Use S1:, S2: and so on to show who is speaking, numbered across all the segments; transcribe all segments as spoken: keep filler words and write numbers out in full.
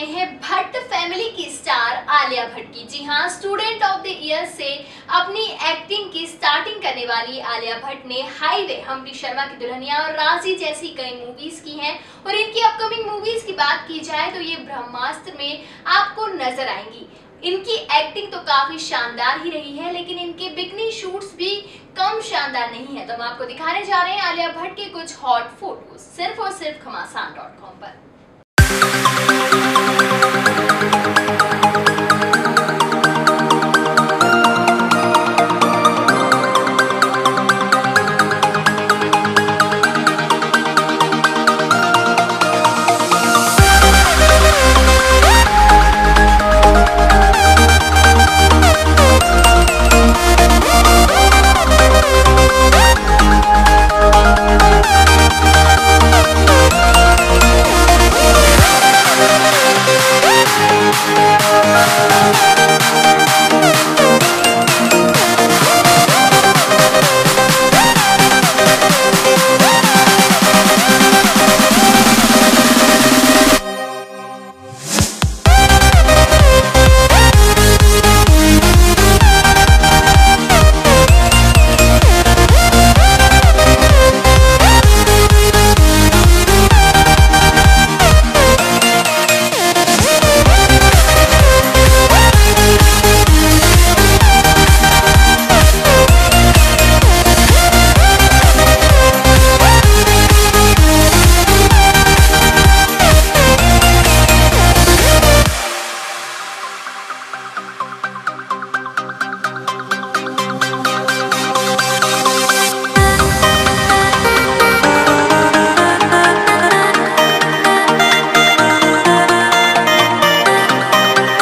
S1: हैं भट्ट फैमिली की स्टार आलिया भट्ट की। जी हाँ, स्टूडेंट ऑफ द ईयर से अपनी एक्टिंग की स्टार्टिंग करने वाली आलिया भट्ट ने हाईवे, हम्प्टी शर्मा की दुल्हनिया और राजी जैसी कई मूवीज की हैं। और इनकी अपकमिंग मूवीज की बात की जाए तो ये ब्रह्मास्त्र में आपको नजर आएंगी। इनकी एक्टिंग तो काफी शानदार ही रही है, लेकिन इनके बिकनी शूट्स भी कम शानदार नहीं है। तो हम आपको दिखाने जा रहे हैं आलिया भट्ट के कुछ हॉट फोटोज सिर्फ और सिर्फ घमासान डॉट कॉम पर।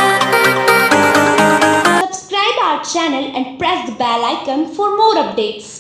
S2: Channel and press the bell icon for more updates.